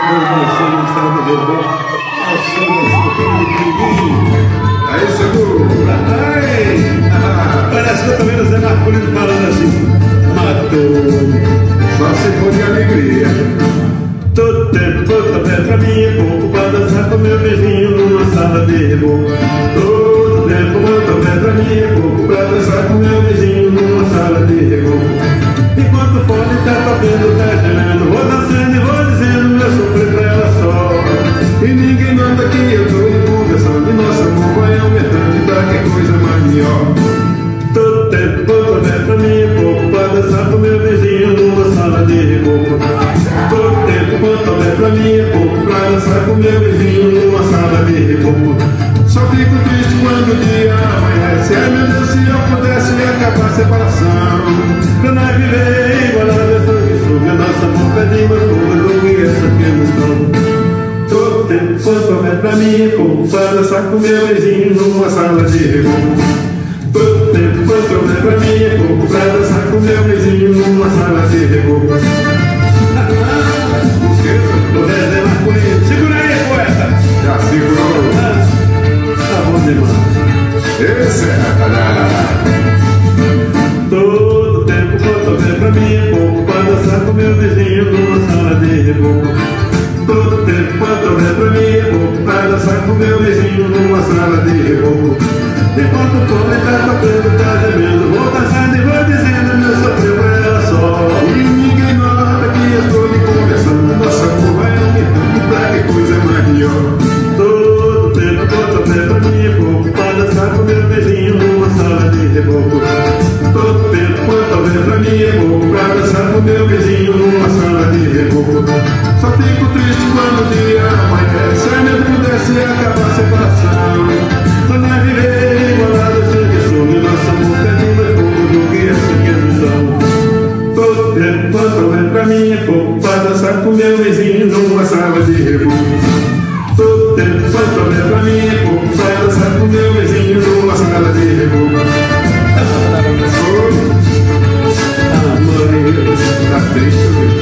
Aí, segura. Parece que eu tô vendo o Zé Marcolino falando assim. Matou. Só se for de alegria. Todo tempo, toda vez pra mim é pouco pra dançar com meu vizinho numa sala de reboco. Todo tempo, toda vez pra mim é pouco pra dançar com meu vizinho numa sala de reboco. Enquanto o fone tá tocando, tá gelando, vou dançando e vou dizendo meu sofrer pra ela só. E ninguém manda que eu tô conversando. E nosso amor vai aumentando e pra que coisa mais melhor. Todo tempo, toda vez pra mim é pouco pra dançar com meu vizinho numa sala de reboco. Todo tempo, toda vez pra mim é pouco pra dançar com meu vizinho numa sala de reboco. Só fico triste quando o dia amanhece. Ai meu Deus, se eu pudesse acabar a separação. Pra nós viver igual a pessoa que soube a nossa boca de uma cor e essa que eu estou. Todo tempo, toda vez pra mim é pouco pra dançar com meu vizinho numa sala de reboco. Todo tempo, toda vez pra mim é pouco pra dançar com meu vizinho numa sala de reboco. O Zé Marcolino, segura aí, poeta! Já segurou. Tá bom demais. Esse é. Todo tempo, toda vez pra mim é pouco pra dançar com meu vizinho numa sala de reboco. Todo tempo, toda vez pra mim é pouco pra dançar com meu vizinho numa sala de reboco. Enquanto o fone tá tocando, tá gemendo, vou dançando e vou dizendo meu sofrer pra ela só. E ninguém nota que eu estou lhe conversando. Nossa amor vai aumentando e pra que coisa mais melhor. Todo tempo, toda vez pra mim é pouco pra dançar com meu vizinho numa sala de reboco. Todo tempo, toda vez pra mim é pouco pra dançar com meu vizinho numa sala de reboco. Só fico triste quando o dia amanhece. Ai meu Deus, pudesse acabar a separação. Pra nós viver igualado sangue sobre nossa boca de mais pouco do que essa que é ilusão. Todo tempo, toda vez pra mim é pouco pra dançar com meu vizinho numa sala de reboco. Todo tempo, toda vez pra mim é pouco pra dançar com meu vizinho numa sala de reboco. Tá triste,